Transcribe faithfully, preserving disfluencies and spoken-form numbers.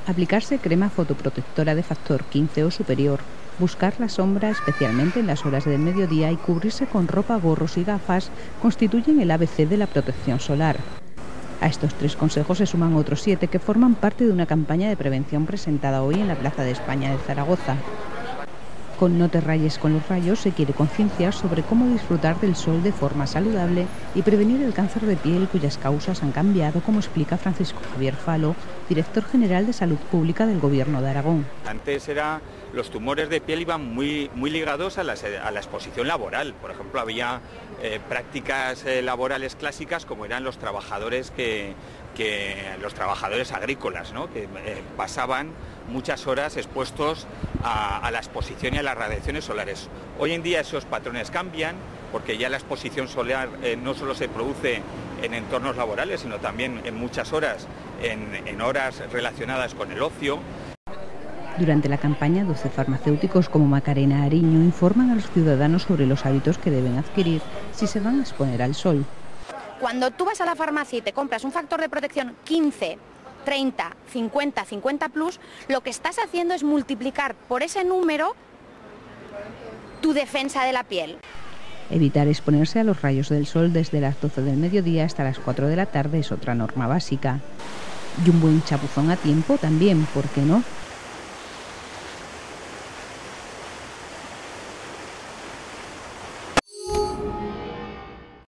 Aplicarse crema fotoprotectora de factor quince o superior, buscar la sombra especialmente en las horas del mediodía y cubrirse con ropa, gorros y gafas constituyen el A B C de la protección solar. A estos tres consejos se suman otros siete que forman parte de una campaña de prevención presentada hoy en la Plaza de España de Zaragoza. Con No te rayes con los rayos se quiere concienciar sobre cómo disfrutar del sol de forma saludable y prevenir el cáncer de piel cuyas causas han cambiado, como explica Francisco Javier Falo, director general de Salud Pública del Gobierno de Aragón. Antes era, los tumores de piel iban muy, muy ligados a la, a la exposición laboral. Por ejemplo, había eh, prácticas eh, laborales clásicas como eran los trabajadores que, que los trabajadores agrícolas, ¿no? que eh, pasaban muchas horas expuestos a, a la exposición y a las radiaciones solares. Hoy en día esos patrones cambian porque ya la exposición solar eh, no solo se produce en entornos laborales, sino también en muchas horas, en, en horas relacionadas con el ocio. Durante la campaña, doce farmacéuticos como Macarena Ariño informan a los ciudadanos sobre los hábitos que deben adquirir si se van a exponer al sol. Cuando tú vas a la farmacia y te compras un factor de protección quince, treinta, cincuenta, cincuenta plus, lo que estás haciendo es multiplicar por ese número tu defensa de la piel. Evitar exponerse a los rayos del sol desde las doce del mediodía hasta las cuatro de la tarde es otra norma básica. Y un buen chapuzón a tiempo también, ¿por qué no?